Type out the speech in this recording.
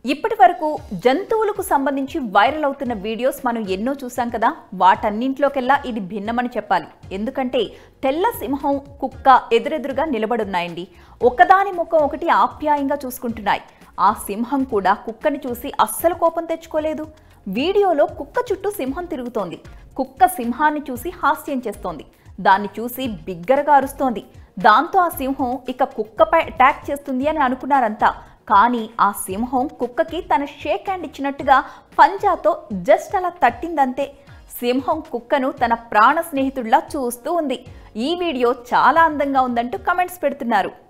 ఇప్పటి వరకు జంతువులకు సంబంధించి వైరల్ అవుతున్న వీడియోస్ మనం ఎన్నో చూసాం కదా. వాటన్నింటిలోకెల్లా ఇది భిన్నమని చెప్పాలి. ఎందుకంటే తెల్ల సింహం, కుక్క ఎదురెదురుగా నిలబడున్నాయండి. ఒకదాని ముఖం ఒకటి ఆప్యాయంగా చూసుకుంటున్నాయి. ఆ సింహం కూడా కుక్కని చూసి అస్సలు కోపం తెచ్చుకోలేదు. వీడియోలో కుక్క చుట్టూ సింహం తిరుగుతోంది. కుక్క సింహాన్ని చూసి హాస్యం చేస్తోంది. దాన్ని చూసి బిగ్గరగా అరుస్తోంది. దాంతో ఆ సింహం ఇక కుక్కపై అటాక్ చేస్తుంది అని అనుకున్నారంతా. కానీ ఆ సింహం కుక్కకి తన షేక్ హ్యాండ్ ఇచ్చినట్టుగా పంజాతో జస్ట్ అలా తట్టిందంతే. సింహం కుక్కను తన ప్రాణ స్నేహితుడిలా చూస్తూ ఉంది. ఈ వీడియో చాలా అందంగా ఉందంటూ కమెంట్స్ పెడుతున్నారు.